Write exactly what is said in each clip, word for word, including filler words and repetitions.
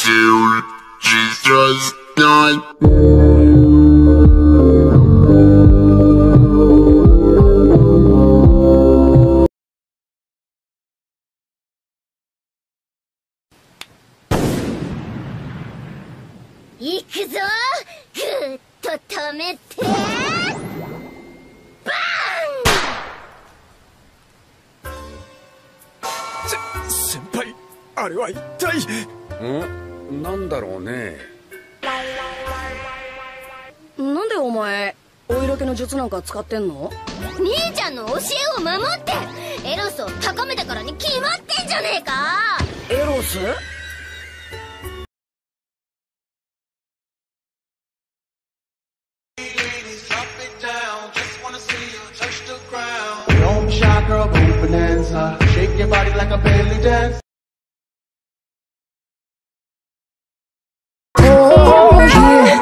soon. She's just not. Ikuzo! Gutto tomete! Bang! せ、先輩、あれは一体。 ん？なんだろうね。 なんでお前お色気の術なんか使ってんの？ 兄ちゃんの教えを守ってエロスを高めたからに決まってんじゃねえか。 エロス？ Don't shy, girl, go bonanza. Shake your body like a belly dance. Oh yeah,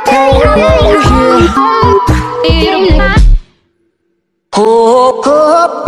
oh yeah. Oh, oh.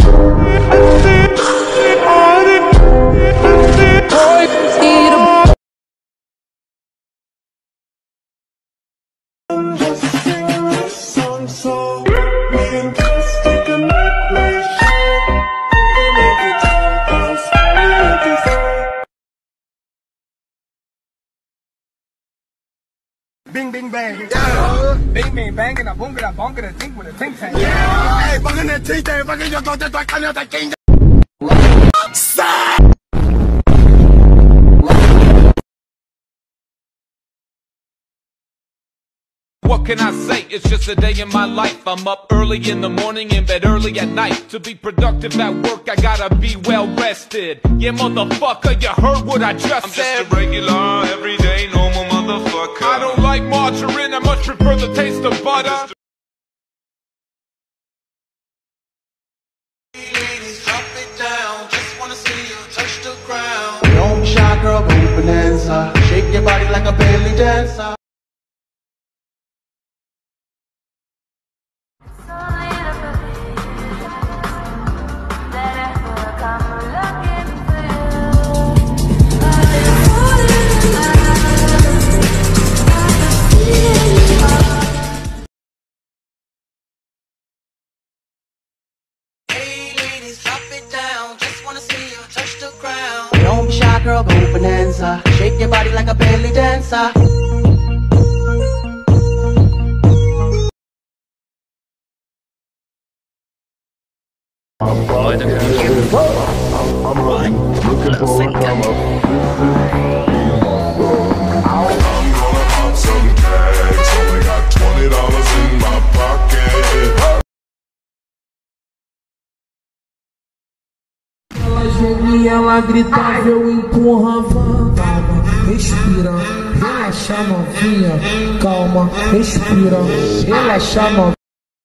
Bing bing bang, yeah. Bing bing bang, and a boom, and a bonk, and a tink with a tink tank. Yeah. Hey, bang in the teeth, hey, bang in your daughter, I can't take king. What can I say? It's just a day in my life. I'm up early in the morning, in bed early at night. To be productive at work, I gotta be well rested. Yeah, motherfucker, you heard what I just I'm said. just a regular, everyday, normal motherfucker. I don't like margarine, I much prefer the taste of butter. Ladies, drop it down. Just wanna see you touch the ground. Don't shy, girl, go bonanza. Shake your body like a belly dancer. Don't be shy, girl, go bonanza. Shake your body like a belly dancer. I'm riding I'm running, looking for a come up. I'm gonna pop some tags. Only got twenty dollars in my pocket. Ela geme, ela gritava, eu empurrava. Calma, respira, relaxa novinha. Calma, respira, relaxa novinha.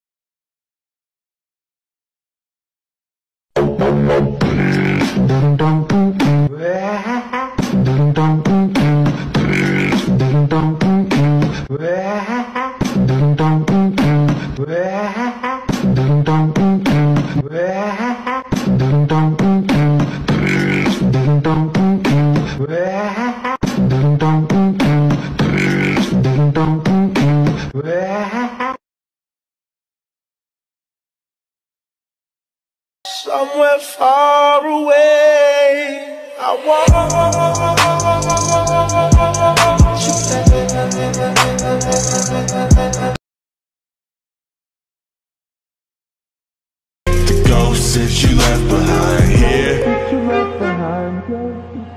Somewhere far away, I want the ghost that you left behind here. you left behind.